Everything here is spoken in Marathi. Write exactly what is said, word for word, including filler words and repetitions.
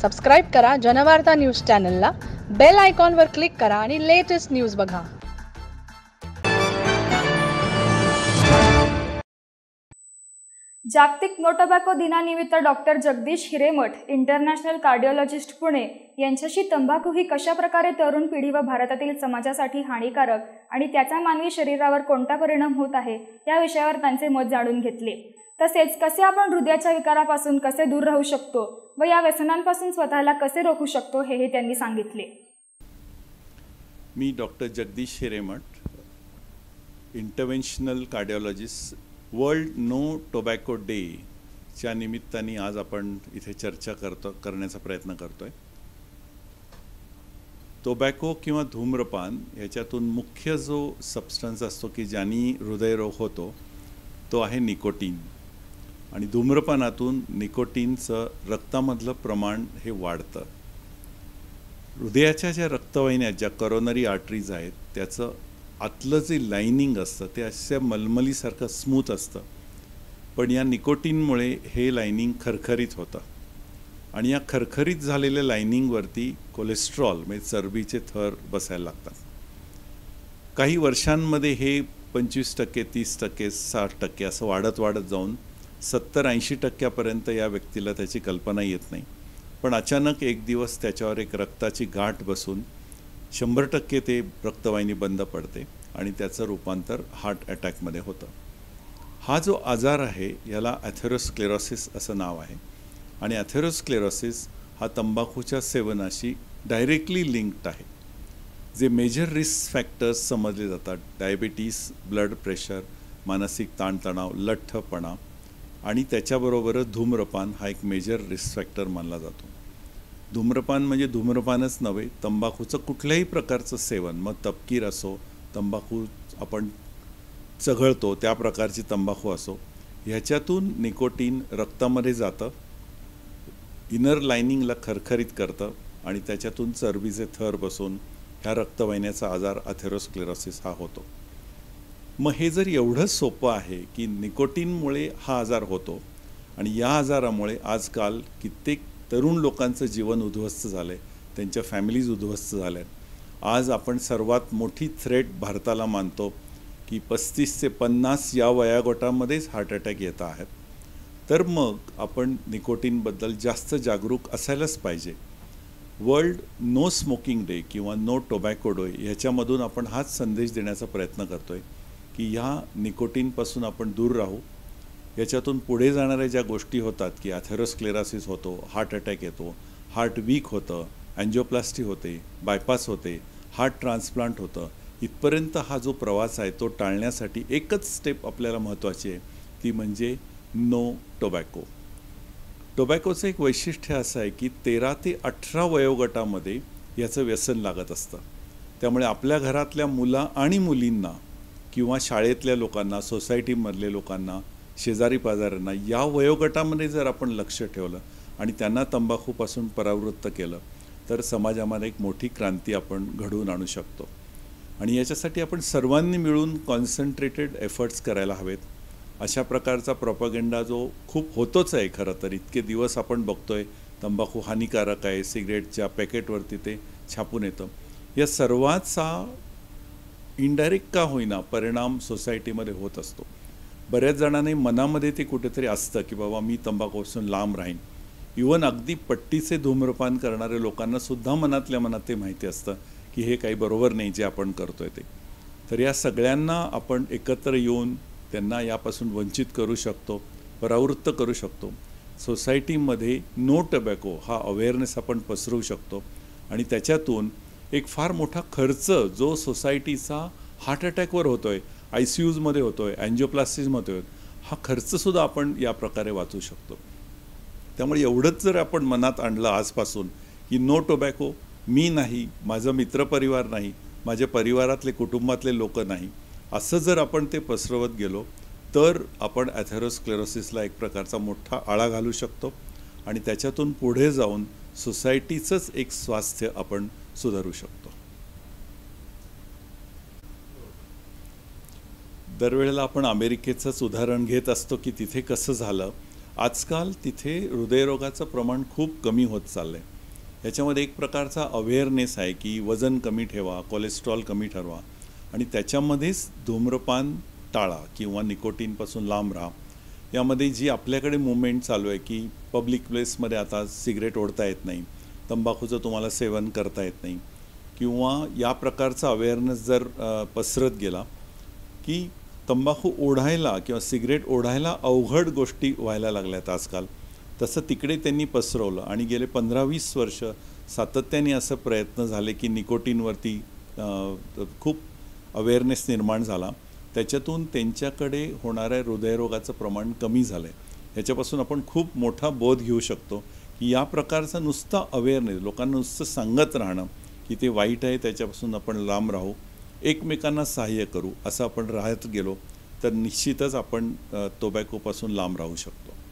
सबस्क्राईब करा जनवार्ता न्यूज चॅनलला, बेल आयकॉनवर क्लिक करा आणि लेटेस्ट न्यूज बघा। जागतिक नो टोबॅको दिनानिमित्त doctor Jagdish Hiremath, international cardiologist Pune यांच्याशी तंबाखू ही कशा प्रकारे तरुण पिढी व भारतातील समाजासाठी हानिकारक आणि त्याचा मानवी शरीरावर कोणता परिणाम होत आहे या विषयावर त्यांचे मत जाणून घेतले। तसेच कसे आपण हृदयाच्या विकारापासून कसे दूर राहू शकतो व या व्यसनांपासून स्वतःला कसे रोखू शकतो हेही त्यांनी सांगितले। मी doctor Jagdish Hiremath, interventional cardiologist, world no tobacco day च्या निमित्ताने आज आपण इथे चर्चा करतो करण्याचा प्रयत्न करतोय। टोबॅको किंवा धूम्रपान याच्यातून मुख्य जो सबस्टन्स असतो की ज्याने हृदयरोग होतो तो आहे निकोटीन, आणि धूम्रपानातून निकोटीनचं रक्तामधलं प्रमाण हे वाढतं। हृदयाच्या ज्या रक्तवाहिन्या, ज्या करोनरी आर्टरीज आहेत, त्याचं आतलं जे लाइनिंग असतं ते अशा मलमलीसारखं स्मूथ असतं, पण या निकोटीनमुळे हे लाइनिंग खरखरीत होतं आणि या खरखरीत झालेल्या लाइनिंगवरती कोलेस्ट्रॉल म्हणजे चरबीचे थर बसायला लागतात। काही वर्षांमध्ये हे पंचवीस टक्के, तीस टक्के, साठ टक्के असं वाढत वाढत जाऊन सत्तर ऐंशी टक्क्यापर्यंत या व्यक्तीला त्याची कल्पना येत नाही, पण अचानक एक दिवस त्याच्यावर एक रक्ताची गाठ बसून शंभर टक्के ते रक्तवाहिनी बंद पडते आणि त्याचं रूपांतर हार्ट अटॅकमध्ये होतं। हा जो आजार आहे याला ॲथेरोस्क्लेरोसिस असं नाव आहे, आणि ॲथेरोस्क्लेरोसिस हा तंबाखूच्या सेवनाशी डायरेक्टली लिंक्ड आहे। जे मेजर रिस्क फॅक्टर्स समजले जातात, डायबिटीस, ब्लड प्रेशर, मानसिक ताणतणाव, लठ्ठपणा आणि त्याच्याबरोबरच धूम्रपान हा एक मेजर रिस्क फॅक्टर मानला जातो। धूम्रपान म्हणजे धूम्रपानच नव्हे, तंबाखूचं कुठल्याही प्रकारचं सेवन, मग तपकीर असो, तंबाखू आपण चघळतो त्या प्रकारची तंबाखू असो, ह्याच्यातून निकोटीन रक्तामध्ये जातं, इनर लाइनिंगला खरखरीत करतं आणि त्याच्यातून चरबीचे थर बसून ह्या रक्तवाहिन्याचा आजार ॲथेरोस्क्लेरोसिस हा होतो। मग हे जर एवढं सोपं आहे की निकोटीनमुळे हा आजार होतो आणि या आजारामुळे आजकाल कित्येक तरुण लोकांचं जीवन उद्ध्वस्त झालं आहे, त्यांच्या फॅमिलीज उद्ध्वस्त झाल्या आहेत। आज आपण सर्वात मोठी थ्रेट भारताला मानतो की पस्तीस ते पन्नास या वयोगटामध्येच हार्ट अटॅक येत आहेत, तर मग आपण निकोटीनबद्दल जास्त जागरूक असायलाच पाहिजे। वर्ल्ड नो स्मोकिंग डे किंवा नो टोबॅको डे ह्याच्यामधून आपण हाच संदेश देण्याचा प्रयत्न करतो आहे की ह्या निकोटीनपासून आपण दूर राहू। याच्यातून पुढे जाणाऱ्या ज्या गोष्टी होतात की ॲथेरोस्क्लेरोसिस होतो, हार्ट अटॅक येतो, हार्ट वीक होतं, अँजिओप्लास्टी होते, बायपास होते, हार्ट ट्रान्सप्लांट होतं, इथपर्यंत हा जो प्रवास आहे तो टाळण्यासाठी एकच स्टेप आपल्याला महत्त्वाची आहे, ती म्हणजे नो टोबॅको। टोबॅकोचं एक वैशिष्ट्य असं आहे की तेरा ते अठरा वयोगटामध्ये याचं व्यसन लागत असतं, त्यामुळे आपल्या घरातल्या मुला आणि मुलींना किंवा शाळेतल्या लोकांना, सोसायटीमधल्या लोकांना, शेजारी पाजाऱ्यांना या वयोगटामध्ये जर आपण लक्ष ठेवलं आणि त्यांना तंबाखूपासून परावृत्त केलं तर समाजामध्ये एक मोठी क्रांती आपण घडवून आणू शकतो। आणि याच्यासाठी आपण सर्वांनी मिळून कॉन्सन्ट्रेटेड एफर्ट्स करायला हवेत। अशा प्रकारचा प्रोपॅगंडा जो खूप होतोच आहे, खरं तर इतके दिवस आपण बघतोय तंबाखू हानिकारक आहे, सिगरेटच्या पॅकेटवरती ते छापून येतं, या सर्वाचा इनडायरेक्ट का होईना परिणाम सोसायटीमध्ये होत असतो। बऱ्याच जणांनी मनामध्ये ते कुठेतरी असतं की बाबा मी तंबाखूपासून लांब राहीन। इवन अगदी पट्टीचे धूम्रपान करणाऱ्या लोकांना सुद्धा मनातल्या मनात ते माहिती असतं की हे काही बरोबर नाही जे आपण करतोय ते। तर या सगळ्यांना आपण एकत्र येऊन त्यांना यापासून वंचित करू शकतो, परावृत्त करू शकतो। सोसायटीमध्ये नो टोबॅको हा अवेअरनेस आपण पसरवू शकतो आणि त्याच्यातून एक फार मोठा खर्च जो सोसायटीचा हार्ट अटॅकवर होतोय, आय सी यूजमध्ये होतोय, अँजिओप्लास्टीजमध्ये होतोय, हा खर्चसुद्धा आपण या प्रकारे वाचू शकतो। त्यामुळे एवढंच जर आपण मनात आणलं आजपासून की नो टोबॅको, मी नाही, माझं मित्रपरिवार नाही, माझ्या परिवारातले कुटुंबातले लोक नाही, असं जर आपण ते पसरवत गेलो तर आपण ॲथेरोस्क्लेरोसिसला एक प्रकारचा मोठा आळा घालू शकतो आणि त्याच्यातून पुढे जाऊन सोसायटीचंच एक स्वास्थ्य आपण सुधारू शकतो। दरवेळेला आपण अमेरिकेचंच उदाहरण घेत असतो की तिथे कसं झालं। आजकाल तिथे हृदयरोगाचं प्रमाण खूप कमी होत चाललं आहे। याच्यामध्ये एक प्रकारचा अवेअरनेस आहे की वजन कमी ठेवा, कोलेस्ट्रॉल कमी ठरवा आणि त्याच्यामध्येच धूम्रपान टाळा किंवा निकोटीनपासून लांब राहा. यामध्ये जी आपल्याकडे मूवमेंट चालू आहे की पब्लिक प्लेसमध्ये आता सिगरेट ओढता येत नाही, तंबाखूचं तुम्हाला सेवन करता येत नाही किंवा या प्रकारचा अवेअरनेस जर पसरत गेला की तंबाखू ओढायला किंवा सिगरेट ओढायला अवघड गोष्टी व्हायला लागल्यात आजकाल, तसं तिकडे त्यांनी पसरवलं आणि गेले पंधरा वीस वर्ष सातत्याने असं प्रयत्न झाले की निकोटीनवरती खूप अवेअरनेस निर्माण झाला. त्याच्यातून त्यांच्याकडे होणाऱ्या हृदयरोगाचं प्रमाण कमी झालं आहे. ह्याच्यापासून आपण खूप मोठा बोध घेऊ शकतो की या प्रकारचा नुसता अवेअरनेस, लोकांना नुसतं सांगत राहणं की ते वाईट आहे त्याच्यापासून आपण लांब राहू, एकमेकांना सहाय्य करू, असं आपण राहत गेलो तर निश्चितच आपण टोबॅकोपासून लांब राहू शकतो.